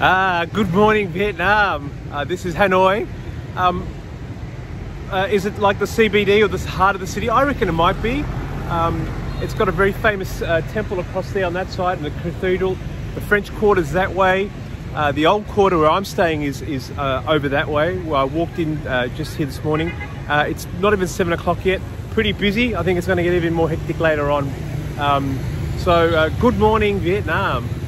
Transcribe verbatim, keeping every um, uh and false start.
Uh, good morning, Vietnam. Uh, this is Hanoi. Um, uh, is it like the C B D or the heart of the city? I reckon it might be. Um, it's got a very famous uh, temple across there on that side, and the cathedral. The French Quarter's that way. Uh, the old quarter where I'm staying is, is uh, over that way. Well, I walked in uh, just here this morning. Uh, it's not even seven o'clock yet. Pretty busy. I think it's going to get even more hectic later on. Um, so uh, good morning, Vietnam.